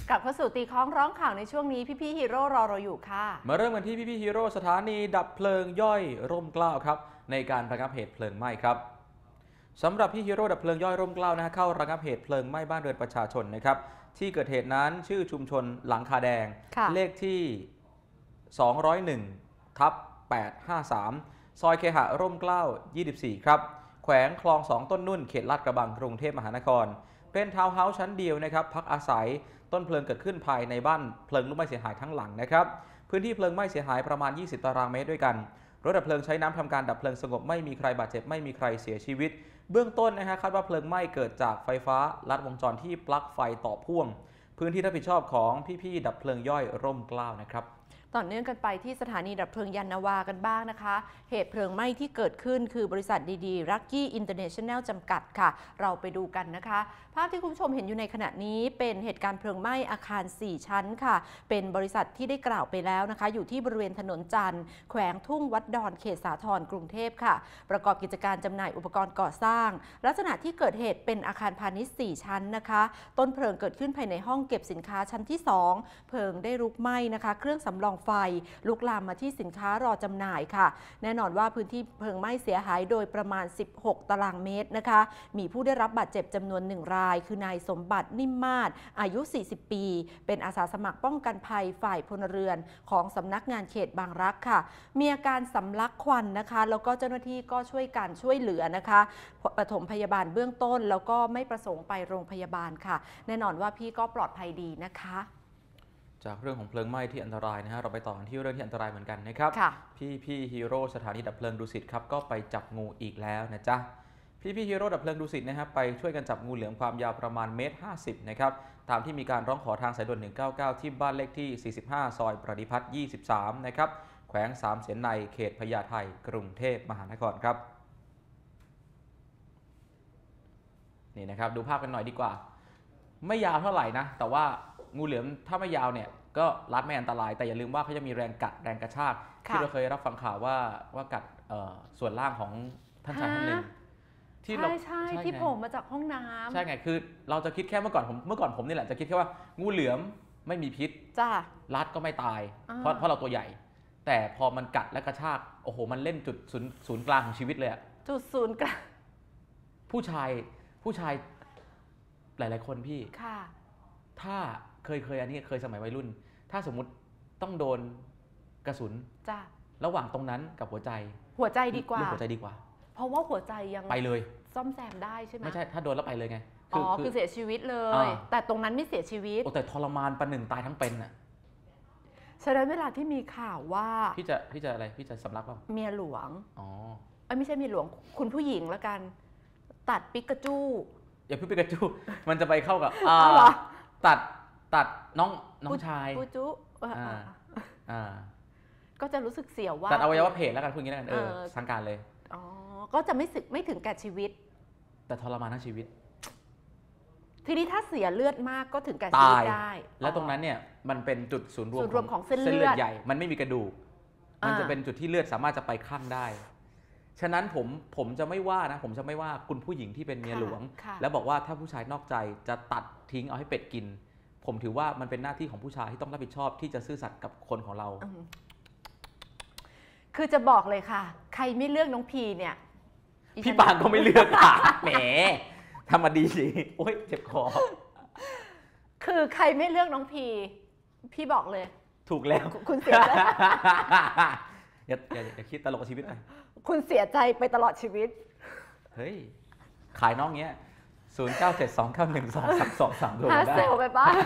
กลับเข้าสู่ตีค้องร้องข่าวในช่วงนี้พี่ฮีโร่รอเราอยู่ค่ะมาเริ่มกันที่พี่ฮีโร่สถานีดับเพลิงย่อยร่มเกล้าครับในการระงับเหตุเพลิงไหม้ครับสำหรับพี่ฮีโร่ดับเพลิงย่อยร่มเกล้านะเข้าระงับเหตุเพลิงไหม้บ้านเรือนประชาชนนะครับที่เกิดเหตุนั้นชื่อชุมชนหลังคาแดงเลขที่201/853ซอยเคหะร่มเกล้า24ครับแขวงคลอง2ต้นนุ่นเขตลาดกระบังกรุงเทพมหานครเป็นทาวน์เฮาส์ชั้นเดียวนะครับพักอาศัยต้นเพลิงเกิดขึ้นภายในบ้านเพลิงลุกไหม้เสียหายทั้งหลังนะครับพื้นที่เพลิงไหม้เสียหายประมาณ20ตารางเมตรด้วยกันรถดับเพลิงใช้น้ำทำการดับเพลิงสงบไม่มีใครบาดเจ็บไม่มีใครเสียชีวิตเบื้องต้นนะฮะคาดว่าเพลิงไหม้เกิดจากไฟฟ้าลัดวงจรที่ปลั๊กไฟต่อพ่วงพื้นที่รับผิดชอบของพี่ๆดับเพลิงย่อยร่มเกล้านะครับต่อเนื่องกันไปที่สถานีดับเพลิงยานนาวากันบ้างนะคะเหตุเพลิงไหม้ที่เกิดขึ้นคือบริษัทดีๆรักกี้อินเตอร์เนชั่นแนลจำกัดค่ะเราไปดูกันนะคะภาพที่คุณผู้ชมเห็นอยู่ในขณะนี้เป็นเหตุการณ์เพลิงไหม้อาคาร4ชั้นค่ะเป็นบริษัทที่ได้กล่าวไปแล้วนะคะอยู่ที่บริเวณถนนจันทร์แขวงทุ่งวัดดอนเขตสาทรกรุงเทพค่ะประกอบกิจการจำหน่ายอุปกรณ์ก่อสร้างลักษณะที่เกิดเหตุเป็นอาคารพาณิชย์4ชั้นนะคะต้นเพลิงเกิดขึ้นภายในห้องเก็บสินค้าชั้นที่2เพลิงได้ลุกไหม้นะคะเครื่องสำรองไฟลุกลามมาที่สินค้ารอจำหน่ายค่ะแน่นอนว่าพื้นที่เพลิงไหม้เสียหายโดยประมาณ16ตารางเมตรนะคะมีผู้ได้รับบาดเจ็บจำนวน1รายคือนายสมบัตินิ่มมาศอายุ40ปีเป็นอาสาสมัครป้องกันภัยฝ่ายพลเรือนของสำนักงานเขตบางรักค่ะมีอาการสำลักควันนะคะแล้วก็เจ้าหน้าที่ก็ช่วยกันช่วยเหลือนะคะปฐมพยาบาลเบื้องต้นแล้วก็ไม่ประสงค์ไปโรงพยาบาลค่ะแน่นอนว่าพี่ก็ปลอดภัยดีนะคะจากเรื่องของเพลิงไหม้ที่อันตรายนะฮะเราไปต่อกันที่เรื่องที่อันตรายเหมือนกันนะครับพี่ฮีโร่สถานีดับเพลิงดุสิตครับก็ไปจับงูอีกแล้วนะจ๊ะพี่ฮีโร่ดับเพลิงดุสิตนะครับไปช่วยกันจับงูเหลือมความยาวประมาณ1.50 เมตรนะครับตามที่มีการร้องขอทางสายด่วน199ที่บ้านเลขที่45ซอยประดิพัฒน์23นะครับแขวง3เสนในเขตพญาไทกรุงเทพมหานครครับนี่นะครับดูภาพกันหน่อยดีกว่าไม่ยาวเท่าไหร่นะแต่ว่างูเหลือมถ้าไม่ยาวเนี่ยก็รัดไม่อันตรายแต่อย่าลืมว่าเขาจะมีแรงกัดแรงกระชากที่เราเคยรับฟังข่าวว่ากัดส่วนล่างของท่านชายท่านหนึ่งที่เราใช่ที่โผล่มาจากห้องน้ำใช่ไงคือเราจะคิดแค่เมื่อก่อนผมนี่แหละจะคิดแค่ว่างูเหลือมไม่มีพิษจ้ารัดก็ไม่ตายเพราะเราตัวใหญ่แต่พอมันกัดและกระชากโอ้โหมันเล่นจุดศูนย์กลางของชีวิตเลยอะจุดศูนย์กลางผู้ชายหลายๆคนพี่ถ้าเคยอันนี้เคยสมัยวัยรุ่นถ้าสมมุติต้องโดนกระสุนจ้ะระหว่างตรงนั้นกับหัวใจดีกว่าหัวใจดีกว่าเพราะว่าหัวใจยังไปเลยซ่อมแซมได้ใช่ไหมไม่ใช่ถ้าโดนแล้วไปเลยไงคือเสียชีวิตเลยแต่ตรงนั้นไม่เสียชีวิตแต่ทรมานประหนึ่งตายทั้งเป็นอ่ะฉะนั้นเวลาที่มีข่าวว่าพี่จะอะไรพี่จะสำลักป่ะเมียหลวงไม่ใช่เมียหลวงคุณผู้หญิงแล้วกันตัดปิกาจูอย่าพูดปิกาจูมันจะไปเข้ากับตัดน้องชายปูจุก็จะรู้สึกเสียวว่าตัดอวัยวะเพศแล้วกันพูดงี้แล้วกันสังการเลยก็จะไม่ถึงแก่ชีวิตแต่ทรมานทั้งชีวิตทีนี้ถ้าเสียเลือดมากก็ถึงแก่ชีวิตได้แล้วตรงนั้นเนี่ยมันเป็นจุดศูนย์รวมของเส้นเลือดใหญ่มันไม่มีกระดูกมันจะเป็นจุดที่เลือดสามารถจะไปข้างได้ฉะนั้นผมจะไม่ว่านะผมจะไม่ว่าคุณผู้หญิงที่เป็นเมียหลวงแล้วบอกว่าถ้าผู้ชายนอกใจจะตัดทิ้งเอาให้เป็ดกินผมถือว่ามันเป็นหน้าที่ของผู้ชายที่ต้องรับผิดชอบที่จะซื่อสัตย์กับคนของเราคือจะบอกเลยค่ะใครไม่เลือกน้องพีเนี่ยพี่ปางก็ไม่เลือกค่ะแหมทำมาดีสิโอ๊ยเจ็บคอคือใครไม่เลือกน้องพีพี่บอกเลยถูกแล้วคุณเสียใจอย่าคิดตลกกับชีวิตไปคุณเสียใจไปตลอดชีวิตเฮ้ยขายน้องเงี้ย0972912323 ดูได้เซลไปป่ะ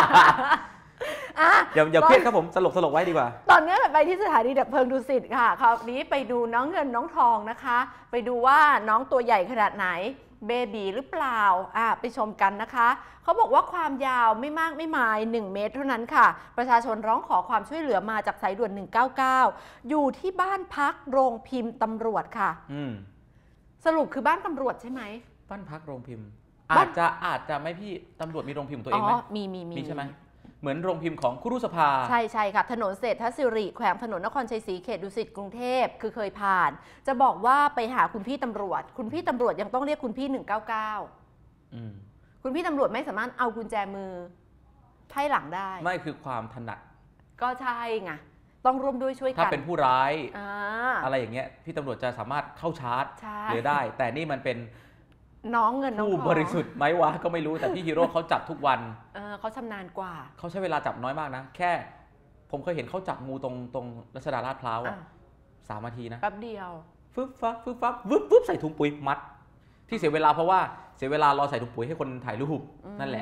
อย่าเครียดครับผมสลกไว้ดีกว่าตอนนี้ไปที่สถานีดับเพลิงดุสิตค่ะคราวนี้ไปดูน้องเงินน้องทองนะคะไปดูว่าน้องตัวใหญ่ขนาดไหนเบบีหรือเปล่าไปชมกันนะคะเขาบอกว่าความยาวไม่มากไม่มาย1 เมตรเท่านั้นค่ะประชาชนร้องขอความช่วยเหลือมาจากสายด่วน199อยู่ที่บ้านพักโรงพิมพ์ตำรวจค่ะสรุปคือบ้านตำรวจใช่ไหมบ้านพักโรงพิมพ์อาจจะไม่พี่ตำรวจมีโรงพิมพ์ตัวเองไหมมีใช่ไหมเหมือนโรงพิมพ์ของครุสภาใช่ค่ะถนนเศรษฐศิริแขวงถนนนครชัยศรีเขตดุสิตกรุงเทพคือเคยผ่านจะบอกว่าไปหาคุณพี่ตำรวจยังต้องเรียกคุณพี่199คุณพี่ตำรวจไม่สามารถเอากุญแจมือไพ่หลังได้ไม่คือความถนัดก็ใช่ไงต้องร่วมด้วยช่วยกันถ้าเป็นผู้ร้ายอะไรอย่างเงี้ยพี่ตำรวจจะสามารถเข้าชาร์จหรือได้ แต่นี่มันเป็นน้องเงินน้องทองผู้บริสุทธิ์ไหมวะก็ไม่รู้แต่พี่ฮีโร่เขาจับทุกวันเขาชำนาญกว่าเขาใช้เวลาจับน้อยมากนะแค่ผมเคยเห็นเขาจับงูตรงรัชดาลาดพร้าว3 นาทีนะแป๊บเดียวฟึบฟับฟึบฟับวึบวึบใส่ถุงปุ๋ยมัดที่เสียเวลาเพราะว่าเสียเวลารอใส่ถุงปุ๋ยให้คนถ่ายรูปนั่นแหละ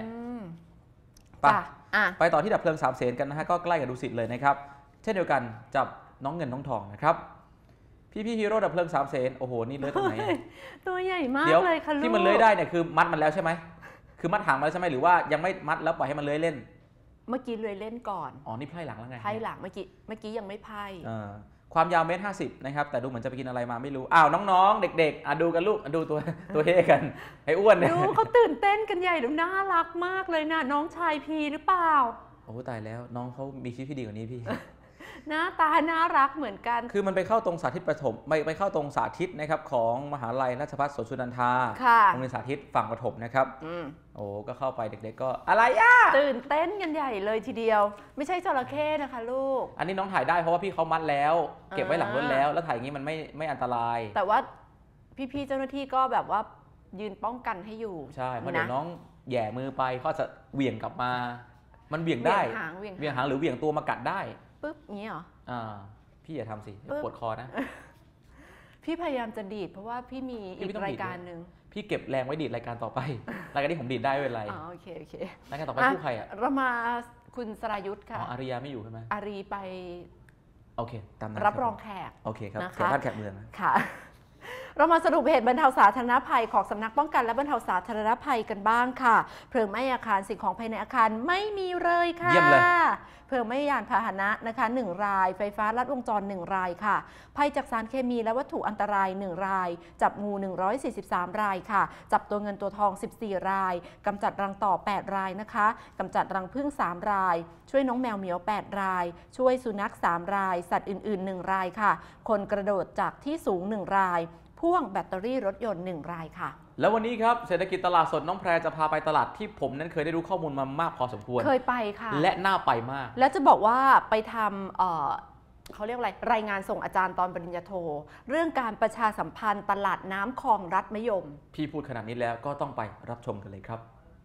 ไปต่อที่ดับเพลิง3 เสนกันนะฮะก็ใกล้กับดุสิตเลยนะครับเช่นเดียวกันจับน้องเงินน้องทองนะครับพี่ฮีโร่ดับเพลิง3 เสนโอ้โหนี่เลื้อยตรงไหนตัวใหญ่มากเลยค่ะลูกที่มันเลื้อยได้เนี่ยคือมัดมันแล้วใช่ไหมคือมัดหางมาแล้วใช่ไหมหรือว่ายังไม่มัดแล้วปล่อยให้มันเลื้อยเล่นเมื่อกี้เลื้อยเล่นก่อนอ๋อนี่ไพ่หลังแล้วไงไพ่หลังเมื่อกี้ยังไม่ไพ่ความยาว1.50 เมตรนะครับแต่ดูเหมือนจะไปกินอะไรมาไม่รู้อ้าวน้องๆเด็กๆดูกันลูกดูตัวเฮกันไอ้อ้วนเนี่ยดูเขาตื่นเต้นกันใหญ่ดูน่ารักมากเลยนะน้องชายพีหรือเปล่าโอ้ตายแล้วน้องเขามีชีวิตที่ดีกว่านี้พี่หน้าตาน่ารักเหมือนกันคือมันไปเข้าตรงสาธิตประถมไปเข้าตรงสาธิตนะครับของมหาลัยราชภัฏสวนสุนันทาโรงเรียนสาธิตฝั่งประถมนะครับโอ้ก็เข้าไปเด็กๆก็อะไรตื่นเต้นกันใหญ่เลยทีเดียวไม่ใช่จระเข้นะคะลูกอันนี้น้องถ่ายได้เพราะว่าพี่เขามัดแล้วเก็บไว้หลังรถแล้วถ่ายอย่างนี้มันไม่อันตรายแต่ว่าพี่ๆเจ้าหน้าที่ก็แบบว่ายืนป้องกันให้อยู่ใช่เพราะเดี๋ยวน้องแย่มือไปเขาจะเหวี่ยงกลับมามันเหวี่ยงได้เหวี่ยงหางหรือเหวี่ยงตัวมากัดได้ปึ๊บงี้เหรอพี่อย่าทำสิปวดคอนะพี่พยายามจะดีดเพราะว่าพี่มีอีกรายการหนึ่งพี่เก็บแรงไว้ดีดรายการต่อไปรายการที่ผมดีดได้ไม่เป็นไรโอเครายการต่อไปคู่ใครเรามาคุณสรายุทธค่ะอาริยาไม่อยู่ใช่ไหมอารีไปโอเคตามนั้นรับรองแขกโอเคครับแขกบ้านแขกเมืองค่ะเรามาสรุปเหตุบรรเทาสาธารณภัยของสำนักป้องกันและบรรเทาสาธารณภัยกันบ้างค่ะเพลิงไหม้อาคารสิ่งของภายในอาคารไม่มีเลยค่ะเยี่ยมเลยเพลิงไหม้ยานพาหนะนะคะ1 รายไฟฟ้าลัดวงจร1 รายค่ะภัยจากสารเคมีและวัตถุอันตราย1 รายจับงู143 รายค่ะจับตัวเงินตัวทอง14 รายกำจัดรังต่อ8 รายนะคะกำจัดรังผึ้ง3 รายช่วยน้องแมวเหมียว8 รายช่วยสุนัข3 รายสัตว์อื่นๆ1 รายค่ะคนกระโดดจากที่สูง1 รายพ่วงแบตเตอรี่รถยนต์1 รายค่ะแล้ววันนี้ครับเศรษฐกิจตลาดสดน้องแพรจะพาไปตลาดที่ผมนั้นเคยได้รู้ข้อมูลมามากพอสมควรเคยไปค่ะและน่าไปมากและจะบอกว่าไปทำเขาเรียกอะไรรายงานส่งอาจารย์ตอนปริญญาโทเรื่องการประชาสัมพันธ์ตลาดน้ำคลองรัฐมะยมพี่พูดขนาดนี้แล้วก็ต้องไปรับชมกันเลยครับ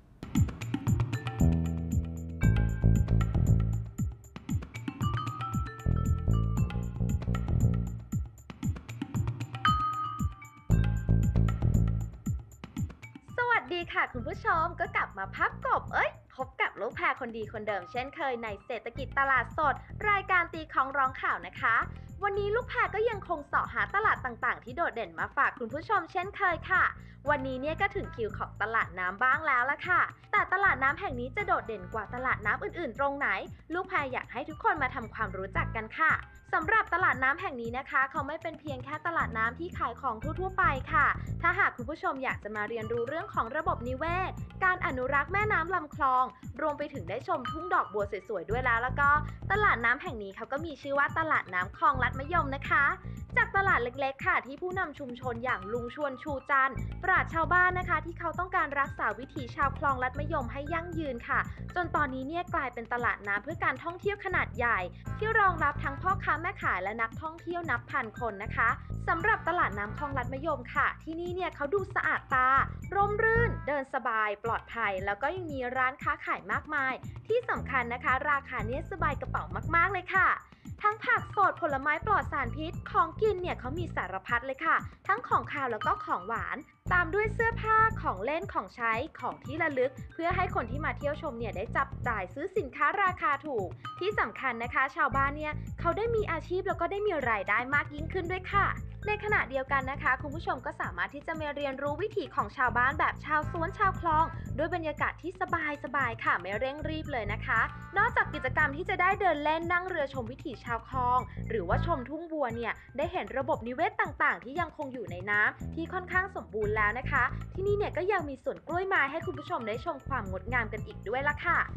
ดีค่ะคุณผู้ชมก็กลับมาพับกบพบกับลูกแพรคนดีคนเดิมเช่นเคยในเศรษฐกิจตลาดสดรายการตีของร้องข่าวนะคะวันนี้ลูกแพรก็ยังคงเสาะหาตลาดต่างๆที่โดดเด่นมาฝากคุณผู้ชมเช่นเคยค่ะวันนี้เนี่ยก็ถึงคิวของตลาดน้ำบ้างแล้วละค่ะแต่ตลาดน้ำแห่งนี้จะโดดเด่นกว่าตลาดน้ำอื่นๆตรงไหนลูกแพรอยากให้ทุกคนมาทำความรู้จักกันค่ะสำหรับตลาดน้ำแห่งนี้นะคะเขาไม่เป็นเพียงแค่ตลาดน้ำที่ขายของทั่วๆไปค่ะถ้าหากคุณผู้ชมอยากจะมาเรียนรู้เรื่องของระบบนิเวศการอนุรักษ์แม่น้ำลำคลองรวมไปถึงได้ชมทุ่งดอกบัวสวยๆด้วยแล้วก็ตลาดน้ำแห่งนี้เขาก็มีชื่อว่าตลาดน้ำคลองลัดมะยมนะคะจากตลาดเล็กๆค่ะที่ผู้นำชุมชนอย่างลุงชวนชูจันทร์ปราชญ์ชาวบ้านนะคะที่เขาต้องการรักษาวิถีชาวคลองลัดมะยมให้ยั่งยืนค่ะจนตอนนี้เนี่ยกลายเป็นตลาดน้ำเพื่อการท่องเที่ยวขนาดใหญ่ที่รองรับทั้งพ่อค้าแม่ขายและนักท่องเที่ยวนับพันคนนะคะสำหรับตลาดน้ำคลองลัดมะยมค่ะที่นี่เนี่ยเขาดูสะอาดตาร่มรื่นเดินสบายปลอดภัยแล้วก็ยังมีร้านค้าขายมากมายที่สำคัญนะคะราคาเนี่ยสบายกระเป๋ามากๆเลยค่ะทั้งผักสดผลไม้ปลอดสารพิษของกินเนี่ยเขามีสารพัดเลยค่ะทั้งของคาวแล้วก็ของหวานตามด้วยเสื้อผ้าของเล่นของใช้ของที่ระลึกเพื่อให้คนที่มาเที่ยวชมเนี่ยได้จับจ่ายซื้อสินค้าราคาถูกที่สำคัญนะคะชาวบ้านเนี่ยเขาได้มีอาชีพแล้วก็ได้มีรายได้มากยิ่งขึ้นด้วยค่ะในขณะเดียวกันนะคะคุณผู้ชมก็สามารถที่จะมาเรียนรู้วิถีของชาวบ้านแบบชาวสวนชาวคลองด้วยบรรยากาศที่สบายๆค่ะไม่เร่งรีบเลยนะคะนอกจากกิจกรรมที่จะได้เดินเล่นนั่งเรือชมวิถีชาวคลองหรือว่าชมทุ่งบัวเนี่ยได้เห็นระบบนิเวศต่างๆที่ยังคงอยู่ในน้ำที่ค่อนข้างสมบูรณ์แล้วนะคะที่นี่เนี่ยก็ยังมีสวนกล้วยไม้ให้คุณผู้ชมได้ชมความงดงามกันอีกด้วยล่ะค่ะ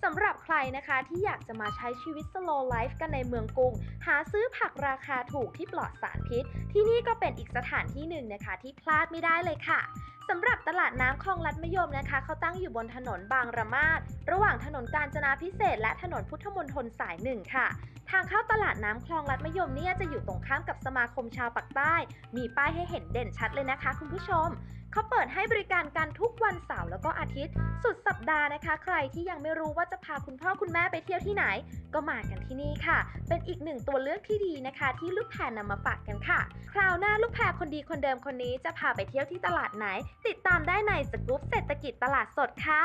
สำหรับใครนะคะที่อยากจะมาใช้ชีวิต slow life กันในเมืองกรุงหาซื้อผักราคาถูกที่ปลอดสารพิษที่นี่ก็เป็นอีกสถานที่หนึ่งนะคะที่พลาดไม่ได้เลยค่ะสำหรับตลาดน้ำคลองลัดมะยมนะคะเขาตั้งอยู่บนถนนบางระมาดระหว่างถนนกาญจนาภิเษกและถนนพุทธมณฑลสาย1ค่ะทางเข้าตลาดน้ำคลองลัดมะยมเนี่ยจะอยู่ตรงข้ามกับสมาคมชาวปากใต้มีป้ายให้เห็นเด่นชัดเลยนะคะคุณผู้ชมเขาเปิดให้บริการกันทุกวันเสาร์แล้วก็อาทิตย์สุดสัปดาห์นะคะใครที่ยังไม่รู้ว่าจะพาคุณพ่อคุณแม่ไปเที่ยวที่ไหนก็มากันที่นี่ค่ะเป็นอีกหนึ่งตัวเลือกที่ดีนะคะที่ลูกแพรนำมาฝากกันค่ะคราวหน้าลูกแพรคนดีคนเดิมคนนี้จะพาไปเที่ยวที่ตลาดไหนติดตามได้ในสกู๊ปเศรษฐกิจตลาดสดค่ะ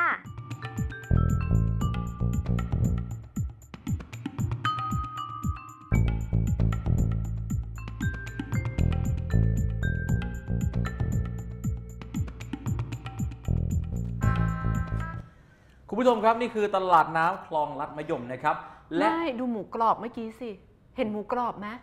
คุณผู้ชมครับนี่คือตลาดน้ำคลองลัดมะยมนะครับและไม่ดูหมูกรอบเมื่อกี้สิ เห็นหมูกรอบไหม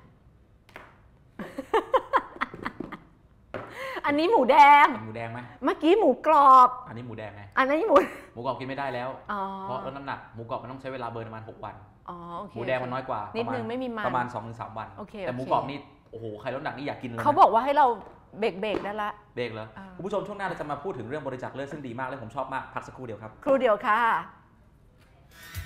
อันนี้หมูแดงหมูแดงไหมเมื่อกี้หมูกรอบอันนี้หมูแดงไงอันนี้หมูหมูกรอบกินไม่ได้แล้วอ๋อเพราะลดน้ำหนักหมูกรอบมันต้องใช้เวลาเบิร์นประมาณ6 วันอ๋อโอเคหมูแดงมันน้อยกว่านิดนึงไม่มีมันประมาณ 2-3 วันโอเคแต่หมูกรอบนี่โอ้โหใครลดน้ำหนักนี่อยากกินเลยนะเขาบอกว่าให้เราเบรกได้ละเบรกเหรออ่าคุณผู้ชมช่วงหน้าเราจะมาพูดถึงเรื่องบริจาคเลือดซึ่งดีมากและผมชอบมากพักสักครู่เดียวครับครูเดียวค่ะ